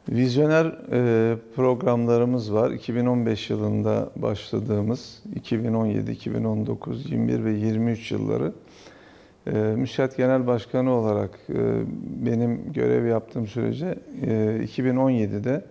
Vizyoner programlarımız var. 2015 yılında başladığımız 2017, 2019, 21 ve 23 yılları Müsiyat Genel Başkanı olarak benim görev yaptığım sürece 2017'de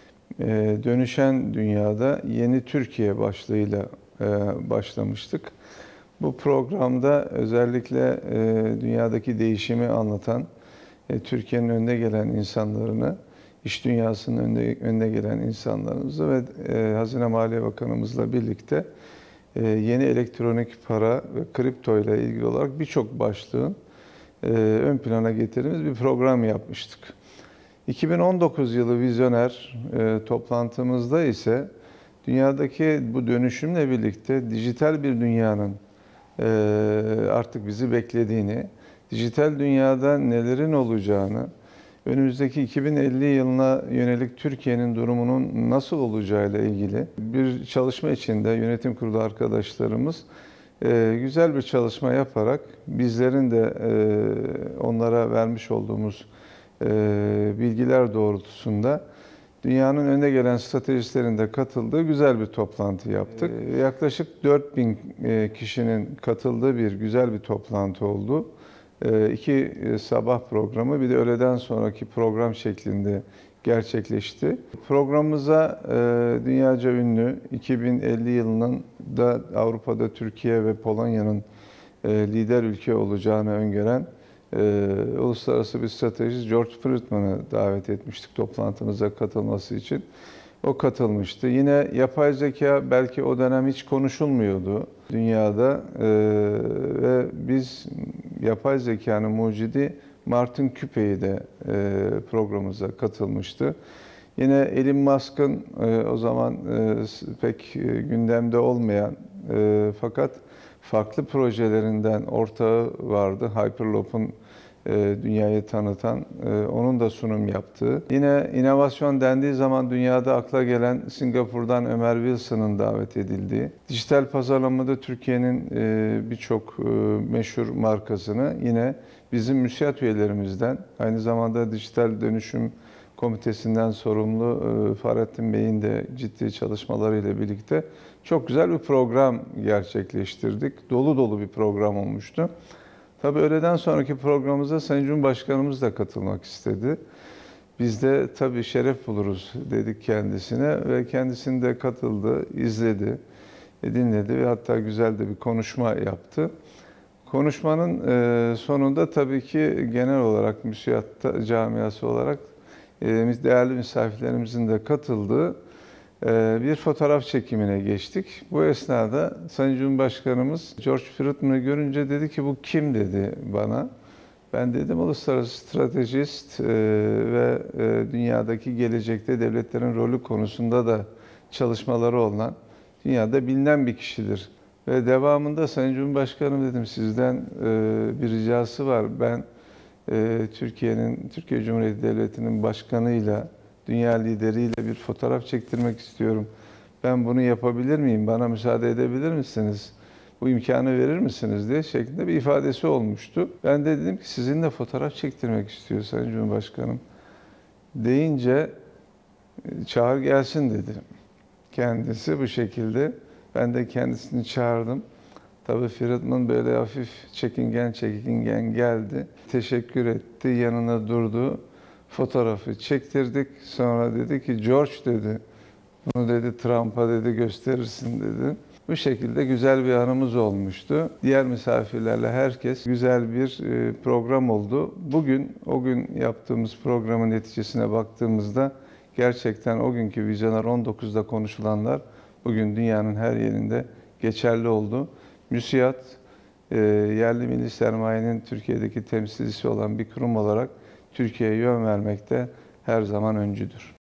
Dönüşen Dünyada Yeni Türkiye başlığıyla başlamıştık. Bu programda özellikle dünyadaki değişimi anlatan, Türkiye'nin önde gelen insanlarını, iş dünyasının önde gelen insanlarımızı ve Hazine Maliye Bakanımızla birlikte yeni elektronik para ve kripto ile ilgili olarak birçok başlığın ön plana getirdiğimiz bir program yapmıştık. 2019 yılı vizyoner toplantımızda ise dünyadaki bu dönüşümle birlikte dijital bir dünyanın artık bizi beklediğini, dijital dünyada nelerin olacağını, önümüzdeki 2050 yılına yönelik Türkiye'nin durumunun nasıl olacağıyla ilgili bir çalışma içinde yönetim kurulu arkadaşlarımız güzel bir çalışma yaparak bizlerin de onlara vermiş olduğumuz bilgiler doğrultusunda dünyanın önde gelen stratejistlerinde katıldığı güzel bir toplantı yaptık. Yaklaşık 4000 kişinin katıldığı bir güzel bir toplantı oldu. İki sabah programı bir de öğleden sonraki program şeklinde gerçekleşti. Programımıza dünyaca ünlü 2050 yılının da Avrupa'da Türkiye ve Polonya'nın lider ülke olacağını öngören uluslararası bir stratejist George Friedman'ı davet etmiştik toplantımıza katılması için. O katılmıştı. Yine yapay zeka belki o dönem hiç konuşulmuyordu dünyada ve biz yapay zekanın mucidi Martin Küpe'yi de programımıza katılmıştı. Yine Elon Musk'ın o zaman pek gündemde olmayan fakat farklı projelerinden ortağı vardı. Hyperloop'un dünyayı tanıtan, onun da sunum yaptığı. Yine inovasyon dendiği zaman dünyada akla gelen Singapur'dan Ömer Wilson'ın davet edildiği, dijital pazarlamada Türkiye'nin birçok meşhur markasını yine bizim müsiyat üyelerimizden, aynı zamanda dijital dönüşüm komitesinden sorumlu Fahrettin Bey'in de ciddi çalışmalarıyla birlikte çok güzel bir program gerçekleştirdik. Dolu dolu bir program olmuştu. Tabii öğleden sonraki programımıza Sayın Cumhurbaşkanımız da katılmak istedi. Biz de tabii şeref buluruz dedik kendisine ve kendisini de katıldı, izledi, dinledi ve hatta güzel de bir konuşma yaptı. Konuşmanın sonunda tabii ki genel olarak müsiyat camiası olarak değerli misafirlerimizin de katıldığı bir fotoğraf çekimine geçtik. Bu esnada Sayın Cumhurbaşkanımız George Friedman'ı görünce dedi ki bu kim dedi bana. Ben dedim uluslararası stratejist ve dünyadaki gelecekte devletlerin rolü konusunda da çalışmaları olan dünyada bilinen bir kişidir. Ve devamında Sayın Cumhurbaşkanım dedim sizden bir ricası var. Ben Türkiye Cumhuriyeti Devleti'nin başkanıyla, dünya lideriyle bir fotoğraf çektirmek istiyorum. Ben bunu yapabilir miyim? Bana müsaade edebilir misiniz? Bu imkanı verir misiniz diye şeklinde bir ifadesi olmuştu. Ben de dedim ki sizinle fotoğraf çektirmek istiyor Sayın Cumhurbaşkanım. Deyince çağır gelsin dedi. Kendisi bu şekilde. Ben de kendisini çağırdım. Tabii Friedman böyle hafif çekingen geldi. Teşekkür etti, yanına durdu. Fotoğrafı çektirdik. Sonra dedi ki George dedi, bunu dedi Trump'a dedi gösterirsin dedi. Bu şekilde güzel bir anımız olmuştu. Diğer misafirlerle herkes güzel bir program oldu. Bugün o gün yaptığımız programın neticesine baktığımızda gerçekten o günkü Vizyoner 19'da konuşulanlar bugün dünyanın her yerinde geçerli oldu. Müsiyat, yerli milli sermayenin Türkiye'deki temsilcisi olan bir kurum olarak Türkiye'ye yön vermekte her zaman öncüdür.